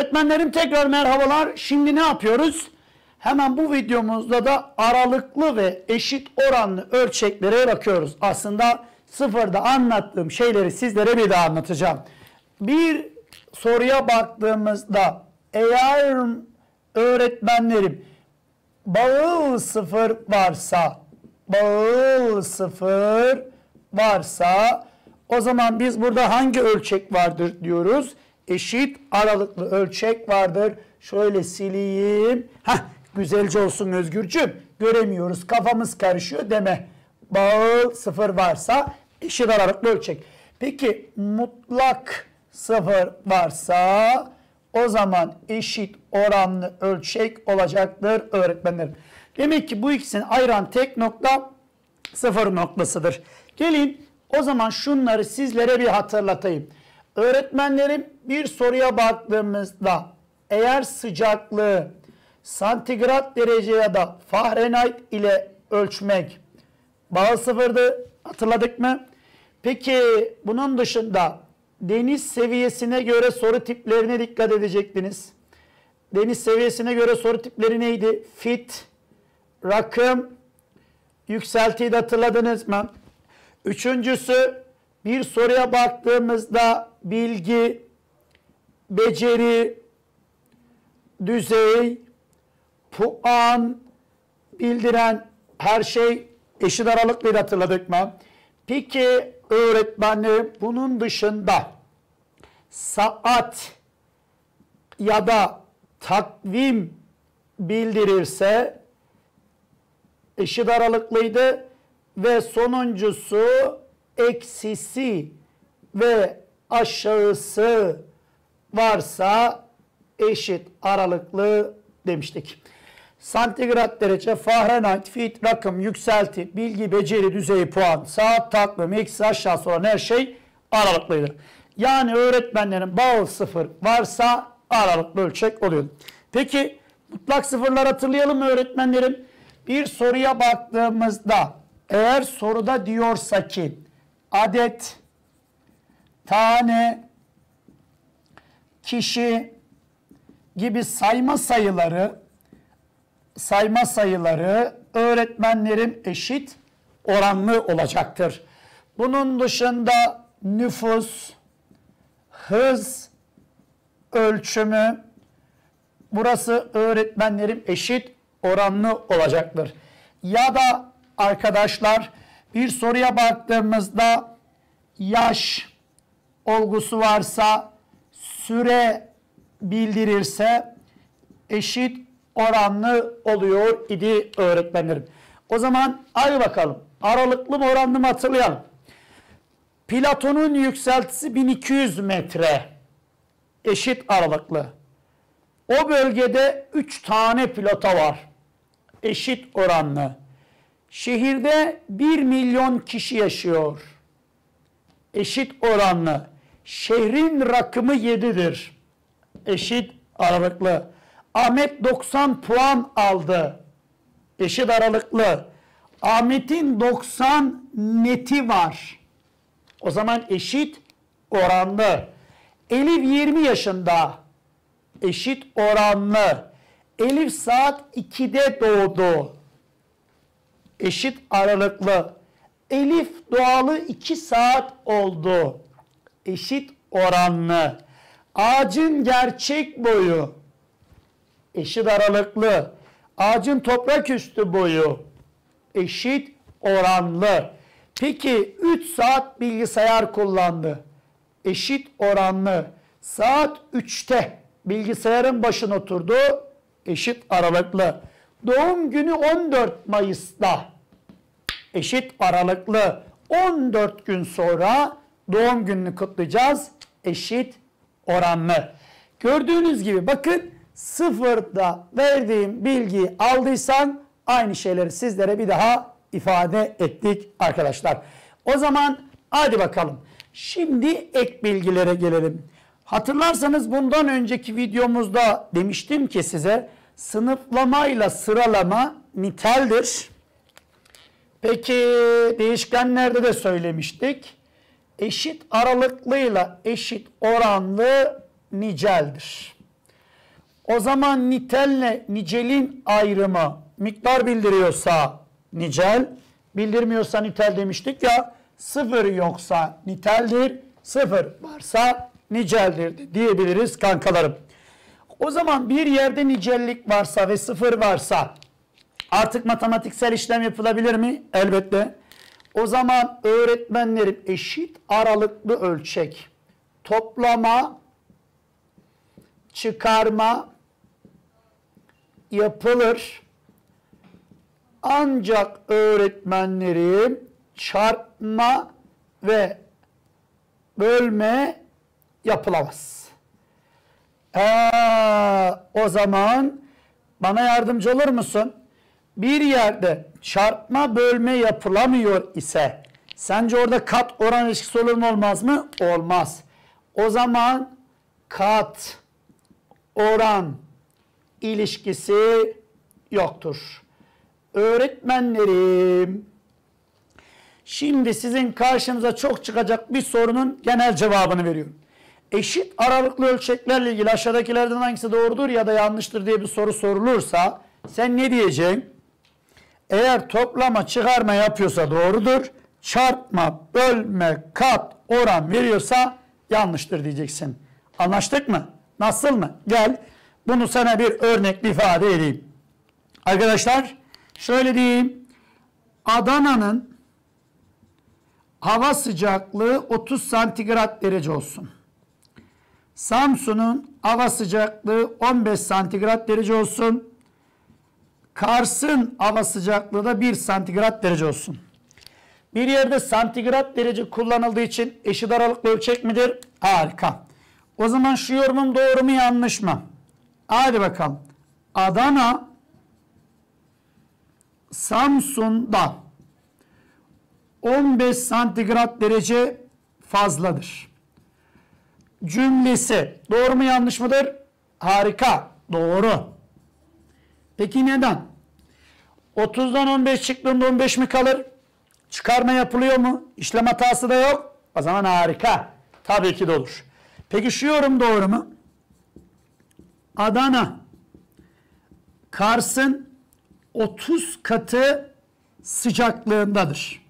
Öğretmenlerim tekrar merhabalar. Şimdi ne yapıyoruz? Hemen bu videomuzda da aralıklı ve eşit oranlı ölçeklere bakıyoruz. Aslında sıfırda anlattığım şeyleri sizlere bir daha anlatacağım. Bir soruya baktığımızda eğer öğretmenlerim bağıl sıfır varsa o zaman biz burada hangi ölçek vardır diyoruz? Eşit aralıklı ölçek vardır. Şöyle sileyim. Güzelce olsun Özgürcüğüm. Göremiyoruz, kafamız karışıyor deme. Bağıl sıfır varsa eşit aralıklı ölçek. Peki mutlak sıfır varsa o zaman eşit oranlı ölçek olacaktır öğretmenlerim. Demek ki bu ikisini ayıran tek nokta sıfır noktasıdır. Gelin o zaman şunları sizlere bir hatırlatayım. Öğretmenlerim bir soruya baktığımızda eğer sıcaklığı santigrat derece ya da Fahrenheit ile ölçmek bağıl sıfırdı, hatırladık mı? Peki bunun dışında deniz seviyesine göre soru tiplerine dikkat edecektiniz. Deniz seviyesine göre soru tipleri neydi? Fit, rakım, yükseltiyi de hatırladınız mı? Üçüncüsü bir soruya baktığımızda bilgi, beceri, düzey, puan bildiren her şey eşit aralıklıydı, hatırladık mı? Peki öğretmenlerim bunun dışında saat ya da takvim bildirirse eşit aralıklıydı ve sonuncusu eksisi ve aşağısı varsa eşit aralıklı demiştik. Santigrat derece, Fahrenheit, fit, rakım, yükselti, bilgi, beceri, düzeyi, puan, saat, takvim, eksi, aşağısı olan her şey aralıklıydı. Yani öğretmenlerin bağıl sıfır varsa aralıklı ölçek oluyor. Peki mutlak sıfırlar hatırlayalım mı öğretmenlerim? Bir soruya baktığımızda eğer soruda diyorsa ki adet, tane, kişi gibi sayma sayıları öğretmenlerim eşit oranlı olacaktır. Bunun dışında nüfus, hız ölçümü burası öğretmenlerim eşit oranlı olacaktır. Ya da arkadaşlar bir soruya baktığımızda yaş olgusu varsa süre bildirirse eşit oranlı oluyor idi öğretmenlerim. O zaman hadi bakalım aralıklı mı oranlı mı hatırlayalım. Platon'un yükseltisi 1200 metre eşit aralıklı. O bölgede 3 tane plata var. Eşit oranlı. Şehirde 1 milyon kişi yaşıyor. Eşit oranlı. Şehrin rakımı 7'dir. Eşit aralıklı. Ahmet 90 puan aldı. Eşit aralıklı. Ahmet'in 90 neti var. O zaman eşit oranlı. Elif 20 yaşında. Eşit oranlı. Elif saat 2'de doğdu. Eşit aralıklı. Elif doğalı 2 saat oldu. Eşit oranlı. Ağacın gerçek boyu eşit aralıklı. Ağacın toprak üstü boyu eşit oranlı. Peki 3 saat bilgisayar kullandı. Eşit oranlı. Saat 3'te bilgisayarın başına oturdu. Eşit aralıklı. Doğum günü 14 Mayıs'ta. Eşit aralıklı. 14 gün sonra doğum gününü kutlayacağız. Eşit oranlı. Gördüğünüz gibi bakın sıfırda verdiğim bilgiyi aldıysan aynı şeyleri sizlere bir daha ifade ettik arkadaşlar. O zaman hadi bakalım. Şimdi ek bilgilere gelelim. Hatırlarsanız bundan önceki videomuzda demiştim ki size sınıflamayla sıralama niteldir. Peki değişkenlerde de söylemiştik. Eşit aralıklıyla eşit oranlı niceldir. O zaman nitelle nicelin ayrımı miktar bildiriyorsa nicel, bildirmiyorsa nitel demiştik ya. Sıfır yoksa niteldir, sıfır varsa niceldir diyebiliriz kankalarım. O zaman bir yerde nicellik varsa ve sıfır varsa artık matematiksel işlem yapılabilir mi? Elbette. O zaman öğretmenlerim eşit aralıklı ölçek, toplama, çıkarma yapılır. Ancak öğretmenlerim çarpma ve bölme yapılamaz. O zaman bana yardımcı olur musun? Bir yerde çarpma bölme yapılamıyor ise sence orada kat oran ilişkisi olur mu olmaz mı? Olmaz. O zaman kat oran ilişkisi yoktur. Öğretmenlerim, şimdi sizin karşınıza çok çıkacak bir sorunun genel cevabını veriyorum. Eşit aralıklı ölçeklerle ilgili aşağıdakilerden hangisi doğrudur ya da yanlıştır diye bir soru sorulursa sen ne diyeceksin? Eğer toplama çıkarma yapıyorsa doğrudur. Çarpma, bölme, kat, oran veriyorsa yanlıştır diyeceksin. Anlaştık mı? Nasıl mı? Gel bunu sana bir örnekli ifade edeyim. Arkadaşlar şöyle diyeyim. Adana'nın hava sıcaklığı 30 santigrat derece olsun. Samsun'un hava sıcaklığı 15 santigrat derece olsun. Kars'ın hava sıcaklığı da 1 santigrat derece olsun. Bir yerde santigrat derece kullanıldığı için eşit aralıklı ölçek midir? Harika. O zaman şu yorumum doğru mu yanlış mı? Hadi bakalım. Adana Samsun'da 15 santigrat derece fazladır. Cümlesi doğru mu yanlış mıdır? Harika. Doğru. Peki neden? 30'dan 15 çıktığında 15 mi kalır? Çıkarma yapılıyor mu? İşlem hatası da yok. O zaman harika. Tabii ki de olur. Peki şu yorum doğru mu? Adana Kars'ın 30 katı sıcaklığındadır.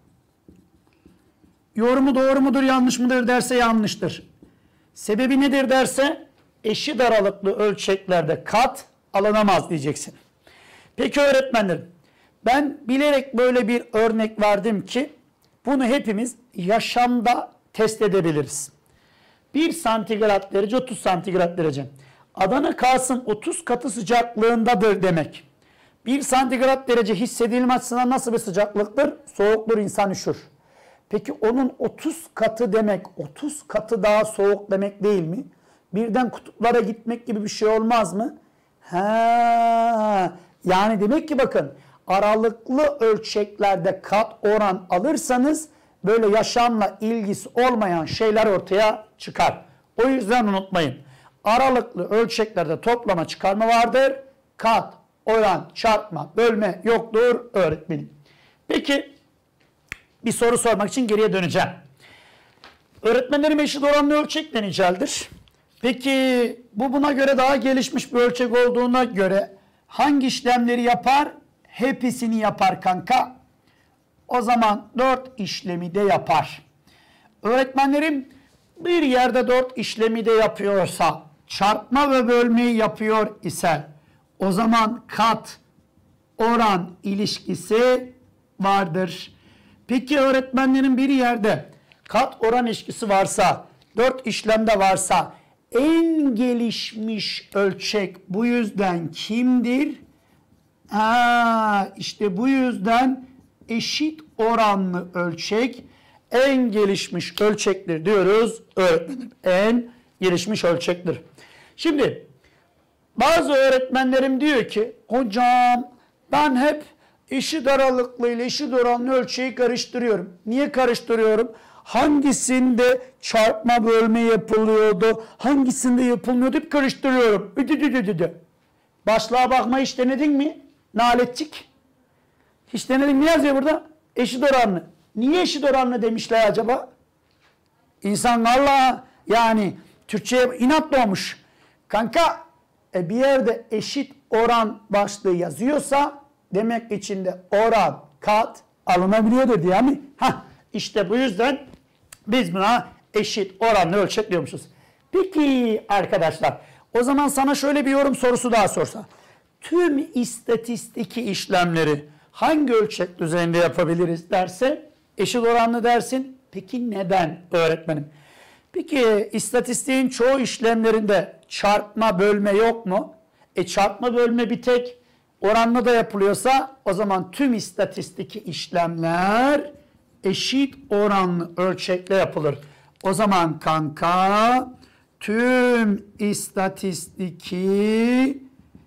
Yorumu doğru mudur yanlış mıdır derse yanlıştır. Sebebi nedir derse eşit aralıklı ölçeklerde kat alınamaz diyeceksin. Peki öğretmenlerim, ben bilerek böyle bir örnek verdim ki bunu hepimiz yaşamda test edebiliriz. 1 santigrat derece 30 santigrat derece. Adana Kars'ın 30 katı sıcaklığındadır demek. 1 santigrat derece hissedilme açısından nasıl bir sıcaklıktır? Soğuktur, insan üşür. Peki onun 30 katı demek, 30 katı daha soğuk demek değil mi? Birden kutuplara gitmek gibi bir şey olmaz mı? Yani demek ki bakın aralıklı ölçeklerde kat oran alırsanız böyle yaşamla ilgisi olmayan şeyler ortaya çıkar. O yüzden unutmayın. Aralıklı ölçeklerde toplama çıkarma vardır. Kat, oran, çarpma, bölme yoktur öğretmenim. Peki bir soru sormak için geriye döneceğim. Öğretmenlerim eşit oranlı ölçekle niceldir. Peki bu buna göre daha gelişmiş bir ölçek olduğuna göre hangi işlemleri yapar? Hepsini yapar kanka. O zaman 4 işlemi de yapar. Öğretmenlerim bir yerde 4 işlemi de yapıyorsa, çarpma ve bölmeyi yapıyor ise o zaman kat, oran ilişkisi vardır. Peki öğretmenlerin bir yerde kat oran ilişkisi varsa, 4 işlemde varsa en gelişmiş ölçek bu yüzden kimdir? İşte bu yüzden eşit oranlı ölçek en gelişmiş ölçektir diyoruz öğretmenim. En gelişmiş ölçektir. Şimdi bazı öğretmenlerim diyor ki hocam ben hep eşit aralıklı ile eşit oranlı ölçeği karıştırıyorum. Niye karıştırıyorum? Hangisinde çarpma bölme yapılıyordu, hangisinde yapılmıyordu hep karıştırıyorum. Başlığa bakma hiç denedin mi? Naletçik. Hiç denedin mi? Ne yazıyor burada? Eşit oranlı. Niye eşit oranlı demişler acaba? İnsan valla yani Türkçe'ye inat doğmuş. Kanka Bir yerde eşit oran başlığı yazıyorsa demek içinde oran, kat alınabiliyordur diye mi? İşte bu yüzden biz buna eşit oranlı ölçek diyormuşuz. Peki arkadaşlar, o zaman sana şöyle bir yorum sorusu daha sorsa. Tüm istatistiki işlemleri hangi ölçek düzeyinde yapabiliriz derse eşit oranlı dersin. Peki neden öğretmenim? Peki istatistiğin çoğu işlemlerinde çarpma bölme yok mu? Çarpma bölme bir tek oranlı da yapılıyorsa o zaman tüm istatistiki işlemler eşit oranlı ölçekle yapılır. O zaman kanka tüm istatistiki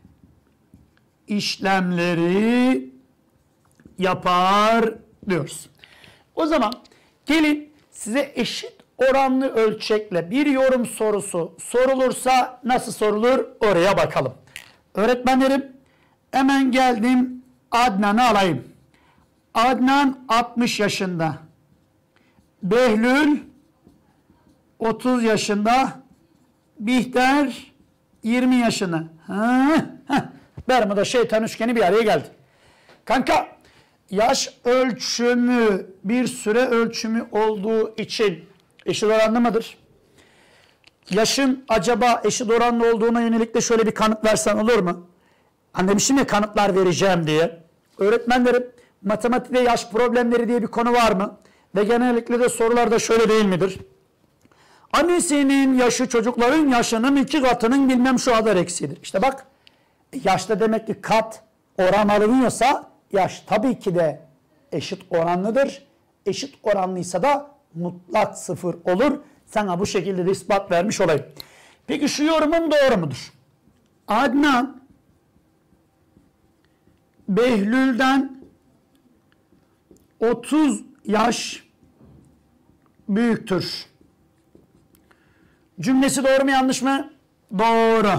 işlemleri yapar diyoruz. O zaman gelin size eşit oranlı ölçekle bir yorum sorusu sorulursa nasıl sorulur oraya bakalım. Öğretmenlerim hemen geldim, Adnan'ı alayım. Adnan 60 yaşında. Behlül 30 yaşında. Bihter 20 yaşında. Bermuda şeytan üçgeni bir araya geldi. Kanka yaş ölçümü bir süre ölçümü olduğu için eşit oranlı mıdır? Yaşın acaba eşit oranlı olduğuna yönelik de şöyle bir kanıt versen olur mu? Hani demiştim ya kanıtlar vereceğim diye. Öğretmenlerim matematikte yaş problemleri diye bir konu var mı? Ve genellikle de sorularda şöyle değil midir? Annesinin yaşı çocukların yaşının 2 katının bilmem şu kadar eksiğidir. İşte bak yaşta demek ki kat oran alınıyorsa yaş tabii ki de eşit oranlıdır. Eşit oranlıysa da mutlak sıfır olur. Sana bu şekilde de ispat vermiş olayım. Peki şu yorumum doğru mudur? Adnan Behlül'den 30 yaş büyüktür. Cümlesi doğru mu yanlış mı? Doğru.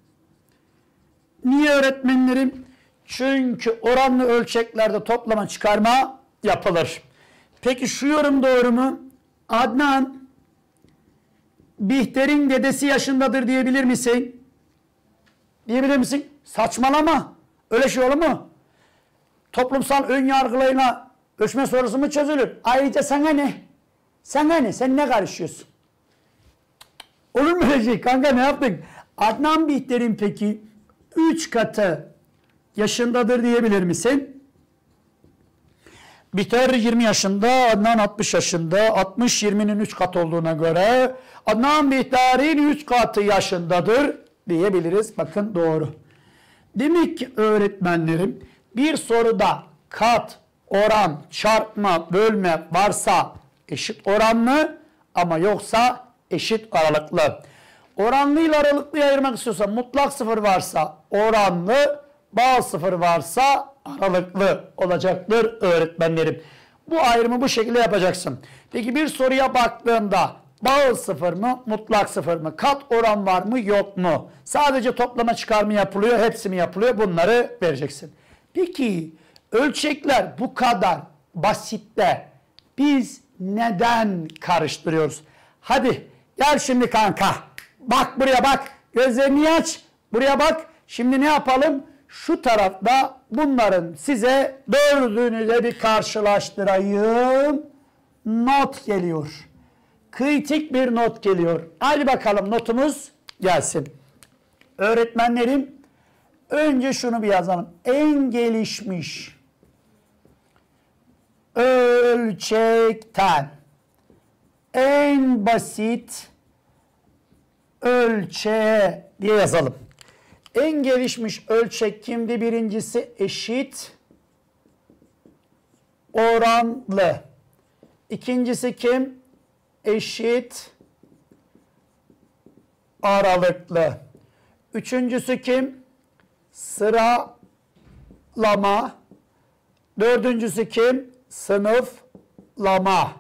Niye öğretmenlerim? Çünkü oranlı ölçeklerde toplama çıkarma yapılır. Peki şu yorum doğru mu? Adnan Bihter'in dedesi yaşındadır diyebilir misin? Diyebilir misin? Saçmalama. Öyle şey olur mu? Toplumsal ön yargılarıyla ölçme sorusu mu çözülür? Ayrıca sana ne? Sana ne? Sen ne karışıyorsun? Olur mu öyle şey? Kanka ne yaptık? Adnan Bihter'in peki 3 katı yaşındadır diyebilir misin? Bihter 20 yaşında, Adnan 60 yaşında. 60 20'nin 3 katı olduğuna göre Adnan Bihter'in 3 katı yaşındadır diyebiliriz. Bakın doğru. Demek ki öğretmenlerim bir soruda kat, oran, çarpma, bölme varsa eşit oranlı ama yoksa eşit aralıklı. Oranlı ile aralıklıyı ayırmak istiyorsan mutlak sıfır varsa oranlı, bağ sıfır varsa aralıklı olacaktır öğretmenlerim. Bu ayrımı bu şekilde yapacaksın. Peki bir soruya baktığında bağ sıfır mı, mutlak sıfır mı? Kat oran var mı, yok mu? Sadece toplama çıkarma yapılıyor, hepsi mi yapılıyor? Bunları vereceksin. Peki ölçekler bu kadar basitte biz neden karıştırıyoruz? Hadi gel şimdi kanka. Bak buraya bak. Gözlerini aç. Buraya bak. Şimdi ne yapalım? Şu tarafta bunların size dördünü de bir karşılaştırayım. Not geliyor. Kritik bir not geliyor. Hadi bakalım notumuz gelsin. Öğretmenlerim önce şunu bir yazalım. En gelişmiş ölçekten en basit ölçeğe diye yazalım. En gelişmiş ölçek kimdi? Birincisi eşit oranlı. İkincisi kim? Eşit aralıklı. Üçüncüsü kim? Sıralama. Dördüncüsü kim? Sınıflama.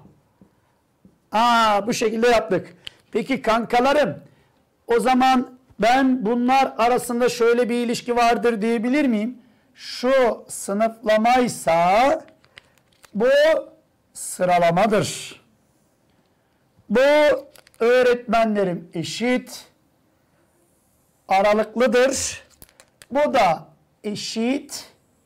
Bu şekilde yaptık. Peki kankalarım, o zaman ben bunlar arasında şöyle bir ilişki vardır diyebilir miyim? Şu sınıflamaysa bu sıralamadır. Bu öğretmenlerim eşit aralıklıdır. Bu da eşit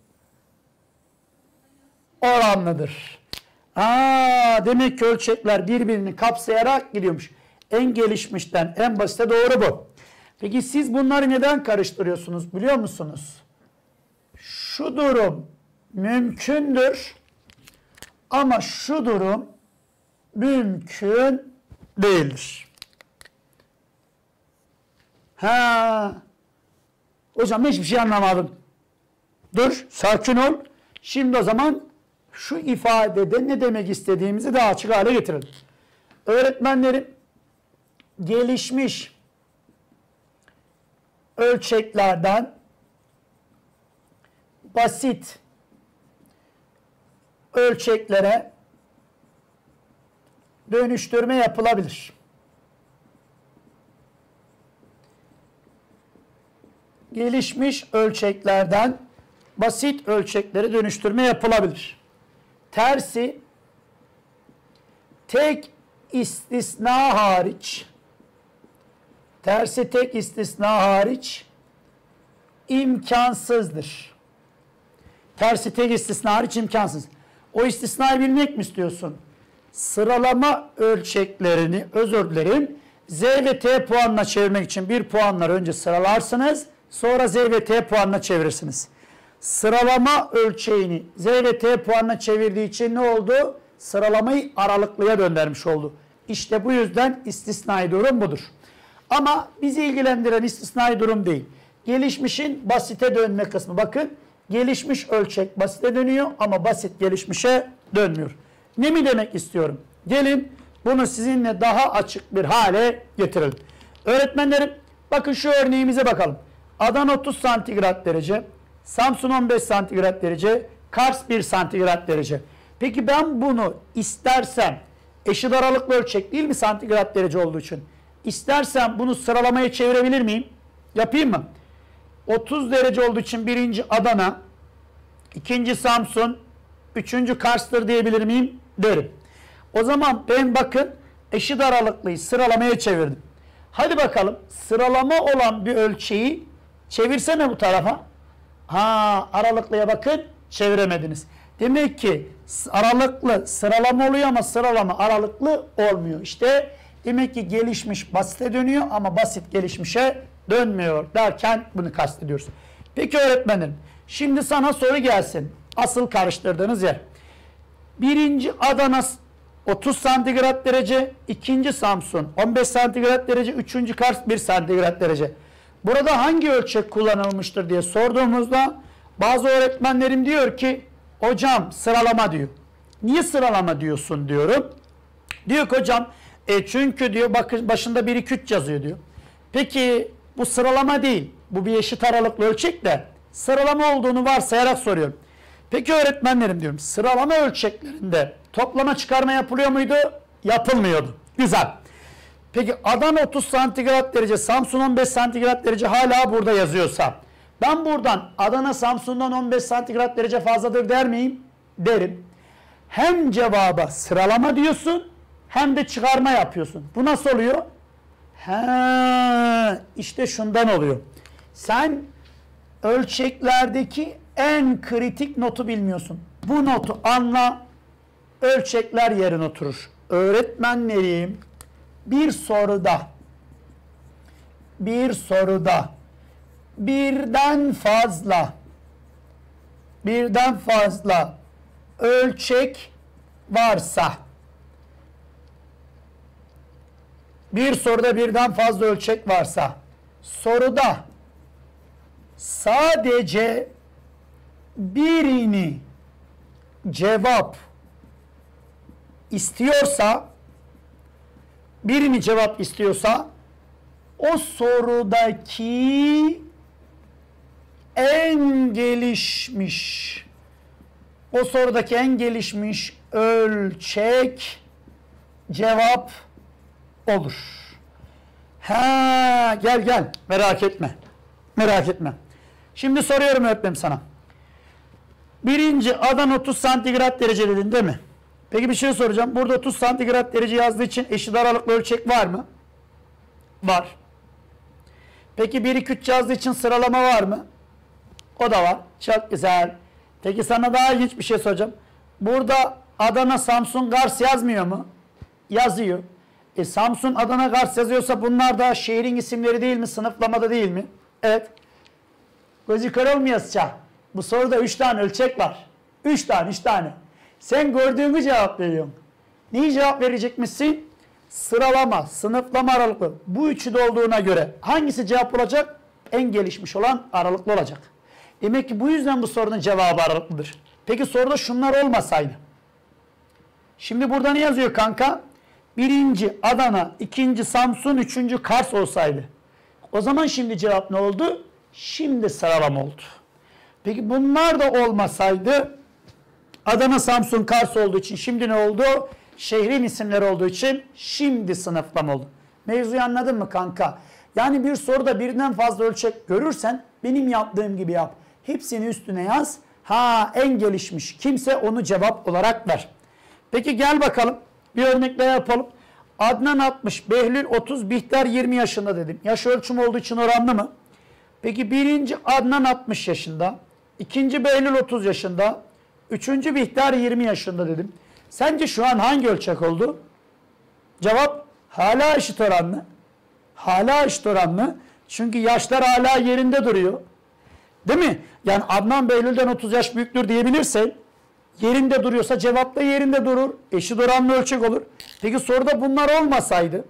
oranlıdır. Demek ki ölçekler birbirini kapsayarak gidiyormuş. En gelişmişten en basite doğru bu. Peki siz bunları neden karıştırıyorsunuz biliyor musunuz? Şu durum mümkündür ama şu durum mümkün değildir. Hocam hiçbir şey anlamadım. Dur, sakin ol. Şimdi o zaman şu ifadede ne demek istediğimizi daha açık hale getirelim. Öğretmenlerim gelişmiş ölçeklerden basit ölçeklere dönüştürme yapılabilir. Gelişmiş ölçeklerden basit ölçeklere dönüştürme yapılabilir. Tersi tek istisna hariç imkansızdır. Tersi tek istisna hariç imkansız. O istisnayı bilmek mi istiyorsun? Sıralama ölçeklerini, özür dilerim, Z ve T puanına çevirmek için bir puanları önce sıralarsınız, sonra Z ve T puanına çevirirsiniz. Sıralama ölçeğini Z ve T puanına çevirdiği için ne oldu? Sıralamayı aralıklıya döndürmüş oldu. İşte bu yüzden istisnai durum budur. Ama bizi ilgilendiren istisnai durum değil. Gelişmişin basite dönme kısmı. Bakın gelişmiş ölçek basite dönüyor ama basit gelişmişe dönmüyor. Ne mi demek istiyorum? Gelin bunu sizinle daha açık bir hale getirelim. Öğretmenlerim bakın şu örneğimize bakalım. Adana 30 santigrat derece, Samsun 15 santigrat derece, Kars 1 santigrat derece. Peki ben bunu istersem eşit aralıklı ölçek değil mi santigrat derece olduğu için? İstersem bunu sıralamaya çevirebilir miyim? Yapayım mı? 30 derece olduğu için birinci Adana, ikinci Samsun, üçüncü Kars'tır diyebilir miyim? Derim. O zaman ben bakın eşit aralıklıyı sıralamaya çevirdim. Hadi bakalım sıralama olan bir ölçeği çevirsene bu tarafa. Aralıklıya bakın çeviremediniz. Demek ki aralıklı sıralama oluyor ama sıralama aralıklı olmuyor. İşte demek ki gelişmiş basite dönüyor ama basit gelişmişe dönmüyor derken bunu kastediyoruz. Peki öğretmenim şimdi sana soru gelsin. Asıl karıştırdığınız yer. Birinci Adana 30 santigrat derece, ikinci Samsun 15 santigrat derece, üçüncü Kars 1 santigrat derece. Burada hangi ölçek kullanılmıştır diye sorduğumuzda bazı öğretmenlerim diyor ki hocam sıralama diyor. Niye sıralama diyorsun diyorum. Diyor ki hocam çünkü diyor başında 1 2 3 yazıyor diyor. Peki bu sıralama değil. Bu bir eşit aralıklı ölçek de sıralama olduğunu varsayarak soruyorum. Peki öğretmenlerim diyorum sıralama ölçeklerinde toplama çıkarma yapılıyor muydu? Yapılmıyordu. Güzel. Peki Adana 30 santigrat derece, Samsun 15 santigrat derece hala burada yazıyorsa ben buradan Adana Samsun'dan 15 santigrat derece fazladır der miyim? Derim. Hem cevaba sıralama diyorsun hem de çıkarma yapıyorsun. Bu nasıl oluyor? İşte şundan oluyor. Sen ölçeklerdeki en kritik notu bilmiyorsun. Bu notu anla, ölçekler yerine oturur. Öğretmenlerim bir soruda birden fazla ölçek varsa soruda sadece birini cevap istiyorsa o sorudaki en gelişmiş ölçek cevap olur. Gel merak etme. Şimdi soruyorum öğretmenim sana. Birinci Adana 30 santigrat derece dedin değil mi? Peki bir şey soracağım. Burada 30 santigrat derece yazdığı için eşit aralıklı ölçek var mı? Var. Peki 1, 2, 3 yazdığı için sıralama var mı? O da var. Çok güzel. Peki sana daha ilginç bir şey soracağım. Burada Adana, Samsun, Kars yazmıyor mu? Yazıyor. Samsun, Adana, Kars yazıyorsa bunlar da şehrin isimleri değil mi? Sınıflamada değil mi? Evet. Gözü kör olmayasıca. Bu soruda 3 tane ölçek var. 3 tane. Sen gördüğünü cevap veriyorsun. Neyi cevap verecekmişsin? Sıralama, sınıflama aralıklı. Bu üçü de olduğuna göre hangisi cevap olacak? En gelişmiş olan aralıklı olacak. Demek ki bu yüzden bu sorunun cevabı aralıklıdır. Peki soruda şunlar olmasaydı. Şimdi burada ne yazıyor kanka? 1. Adana, 2. Samsun, 3. Kars olsaydı. O zaman şimdi cevap ne oldu? Şimdi sıralama oldu. Peki bunlar da olmasaydı, Adana, Samsun, Kars olduğu için şimdi ne oldu? Şehrin isimleri olduğu için şimdi sınıflama oldu. Mevzuyu anladın mı kanka? Yani bir soruda birden fazla ölçek görürsen benim yaptığım gibi yap. Hepsini üstüne yaz. En gelişmiş kimse onu cevap olarak ver. Peki gel bakalım. Bir örnek daha yapalım. Adnan 60, Behlül 30, Bihter 20 yaşında dedim. Yaş ölçüm olduğu için oranlı mı? Peki 1. Adnan 60 yaşında. 2. Behlül 30 yaşında. 3. Bihter 20 yaşında dedim. Sence şu an hangi ölçek oldu? Cevap hala eşit oranlı. Hala eşit oranlı. Çünkü yaşlar hala yerinde duruyor. Değil mi? Yani Adnan Behlül'den 30 yaş büyüktür diyebilirsen yerinde duruyorsa cevap da yerinde durur. Eşit oranlı ölçek olur. Peki soruda bunlar olmasaydı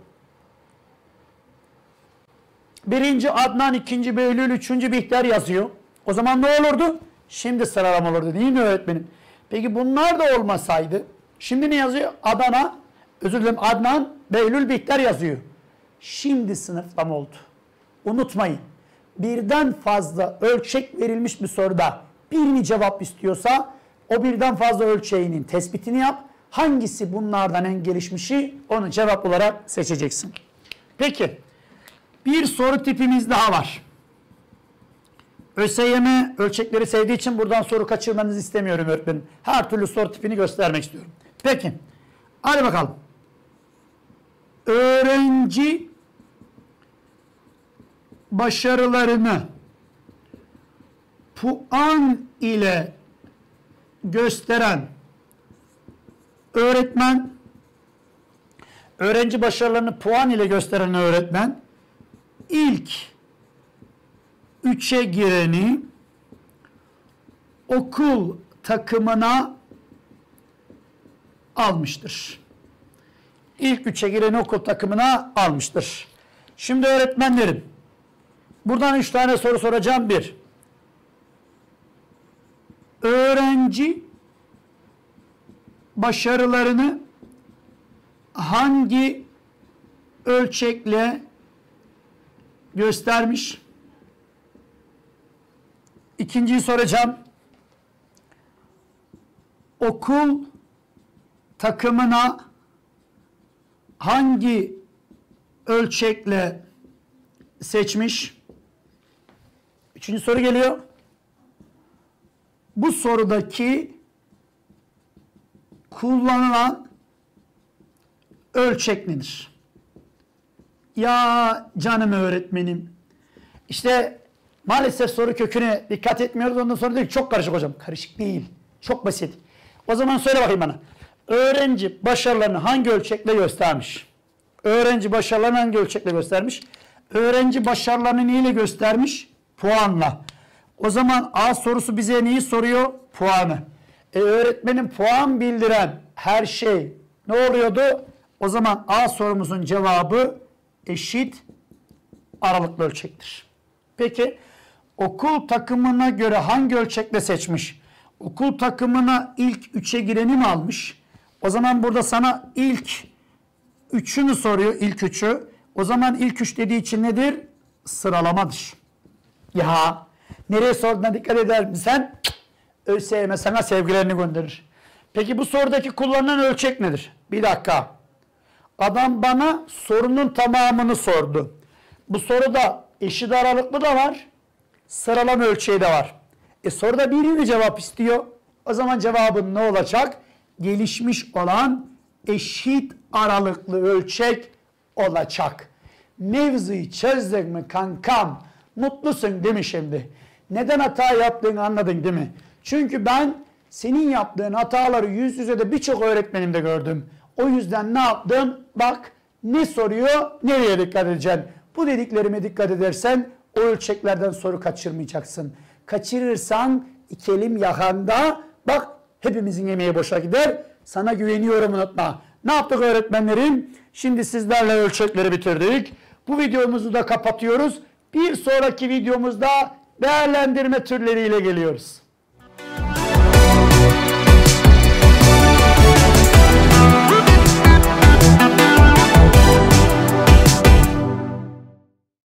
1. Adnan, 2. Behlül, 3. Bihter yazıyor. O zaman ne olurdu? Şimdi sıralama olurdu değil mi öğretmenim? Peki bunlar da olmasaydı şimdi ne yazıyor? Adnan, Behlül, Bihter yazıyor. Şimdi sınıflama oldu. Unutmayın. Birden fazla ölçek verilmiş bir soruda birini cevap istiyorsa o birden fazla ölçeğinin tespitini yap. Hangisi bunlardan en gelişmişi onu cevap olarak seçeceksin. Peki bir soru tipimiz daha var. ÖSYM ölçekleri sevdiği için buradan soru kaçırmanızı istemiyorum öğretmenim. Her türlü soru tipini göstermek istiyorum. Peki hadi bakalım. Öğrenci başarılarını puan ile gösteren öğretmen, öğrenci başarılarını puan ile gösteren öğretmen ilk 3'e gireni okul takımına almıştır. İlk 3'e gireni okul takımına almıştır. Şimdi öğretmenlerim, buradan 3 tane soru soracağım. 1. Öğrenci başarılarını hangi ölçekle göstermiş? İkinciyi soracağım. Okul takımına hangi ölçekle seçmiş? Üçüncü soru geliyor. Bu sorudaki kullanılan ölçek nedir? Ya canım öğretmenim. İşte maalesef soru köküne dikkat etmiyoruz. Ondan sonra diyor ki çok karışık hocam. Karışık değil. Çok basit. O zaman söyle bakayım bana. Öğrenci başarılarını hangi ölçekle göstermiş? Öğrenci başarılarını hangi ölçekle göstermiş? Öğrenci başarılarını neyle göstermiş? Puanla. O zaman A sorusu bize neyi soruyor? Puanı. Öğretmenin puan bildiren her şey ne oluyordu? O zaman A sorumuzun cevabı eşit aralıklı ölçektir. Peki okul takımına göre hangi ölçekle seçmiş? Okul takımına ilk 3'e gireni mi almış? O zaman burada sana ilk 3'ünü soruyor, ilk 3'ü. O zaman ilk 3 dediği için nedir? Sıralamadır. Ya nereye sorduğuna dikkat eder misin? ÖSYM sana sevgilerini gönderir. Peki bu sorudaki kullanılan ölçek nedir? Bir dakika. Adam bana sorunun tamamını sordu. Bu soruda eşit aralıklı da var, sıralama ölçeği de var. Soruda birini cevap istiyor. O zaman cevabın ne olacak? Gelişmiş olan eşit aralıklı ölçek olacak. Mevzuyu çözdün mü kankam? Mutlusun değil mi şimdi? Neden hata yaptığını anladın değil mi? Çünkü ben senin yaptığın hataları yüz yüze de birçok öğretmenimde gördüm. O yüzden ne yaptım? Bak ne soruyor, nereye dikkat edeceksin? Bu dediklerime dikkat edersen o ölçeklerden soru kaçırmayacaksın. Kaçırırsan iki elim yakanda, bak hepimizin emeği boşa gider. Sana güveniyorum, unutma. Ne yaptık öğretmenlerim? Şimdi sizlerle ölçekleri bitirdik. Bu videomuzu da kapatıyoruz. Bir sonraki videomuzda değerlendirme türleriyle geliyoruz.